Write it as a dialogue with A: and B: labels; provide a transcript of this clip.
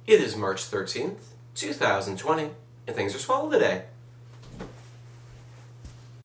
A: It is March 13th, 2020, and things are swell today.